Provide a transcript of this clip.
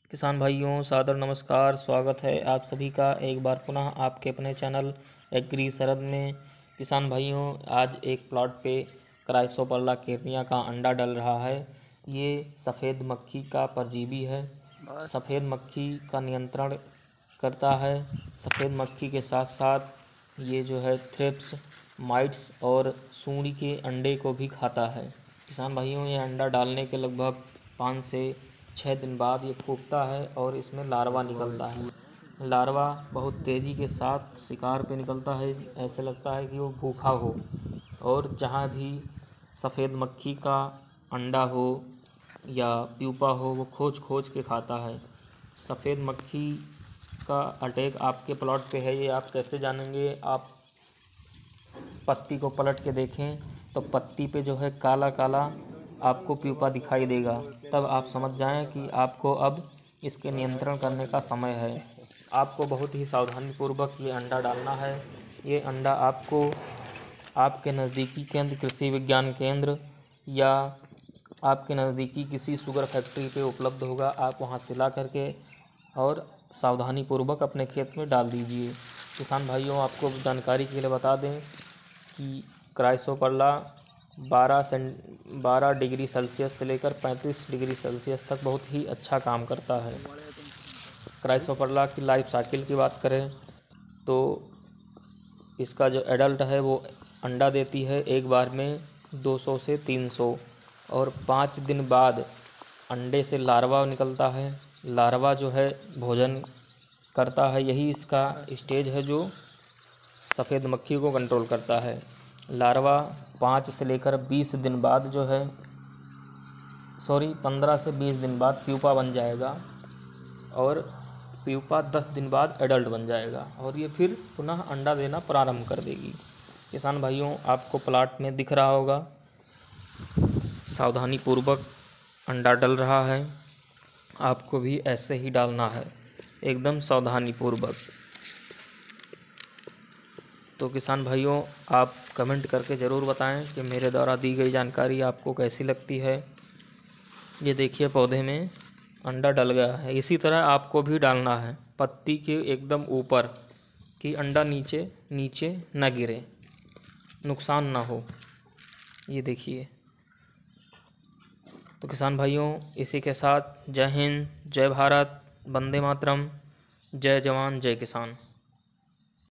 किसान भाइयों सादर नमस्कार। स्वागत है आप सभी का एक बार पुनः आपके अपने चैनल एग्री सरद में। किसान भाइयों, आज एक प्लॉट पे क्राइसोपरला केरनिया का अंडा डल रहा है। ये सफ़ेद मक्खी का परजीवी है। सफ़ेद मक्खी का नियंत्रण करता है। सफ़ेद मक्खी के साथ साथ ये जो है थ्रिप्स, माइट्स और सूंडी के अंडे को भी खाता है। किसान भाइयों, ये अंडा डालने के लगभग 5 से 6 दिन बाद ये फूटता है और इसमें लार्वा निकलता है। लार्वा बहुत तेज़ी के साथ शिकार पे निकलता है। ऐसे लगता है कि वो भूखा हो, और जहाँ भी सफ़ेद मक्खी का अंडा हो या प्यूपा हो, वो खोज खोज के खाता है। सफ़ेद मक्खी का अटैक आपके प्लॉट पे है, ये आप कैसे जानेंगे? आप पत्ती को पलट के देखें तो पत्ती पे जो है काला काला आपको प्यूपा दिखाई देगा। तब आप समझ जाएं कि आपको अब इसके नियंत्रण करने का समय है। आपको बहुत ही सावधानीपूर्वक ये अंडा डालना है। ये अंडा आपको आपके नज़दीकी केंद्र, कृषि विज्ञान केंद्र या आपके नज़दीकी किसी शुगर फैक्ट्री पे उपलब्ध होगा। आप वहाँ से ला करके और सावधानीपूर्वक अपने खेत में डाल दीजिए। किसान भाइयों, आपको जानकारी के लिए बता दें कि क्राइसोपरला 12 डिग्री सेल्सियस से लेकर 35 डिग्री सेल्सियस तक बहुत ही अच्छा काम करता है। क्राइसोपरला की लाइफ साइकिल की बात करें तो इसका जो एडल्ट है वो अंडा देती है एक बार में 200 से 300, और 5 दिन बाद अंडे से लार्वा निकलता है। लार्वा जो है भोजन करता है। यही इसका स्टेज है जो सफ़ेद मक्खी को कंट्रोल करता है। लार्वा 5 से लेकर 20 दिन बाद जो है 15 से 20 दिन बाद प्यूपा बन जाएगा, और प्यूपा 10 दिन बाद एडल्ट बन जाएगा, और ये फिर पुनः अंडा देना प्रारंभ कर देगी। किसान भाइयों, आपको प्लाट में दिख रहा होगा सावधानीपूर्वक अंडा डल रहा है। आपको भी ऐसे ही डालना है, एकदम सावधानीपूर्वक। तो किसान भाइयों, आप कमेंट करके ज़रूर बताएं कि मेरे द्वारा दी गई जानकारी आपको कैसी लगती है। ये देखिए, पौधे में अंडा डल गया है। इसी तरह आपको भी डालना है, पत्ती के एकदम ऊपर, कि अंडा नीचे नीचे न गिरे, नुकसान ना हो। ये देखिए। तो किसान भाइयों, इसी के साथ जय हिंद, जय भारत, वंदे मातरम, जय जवान जय किसान।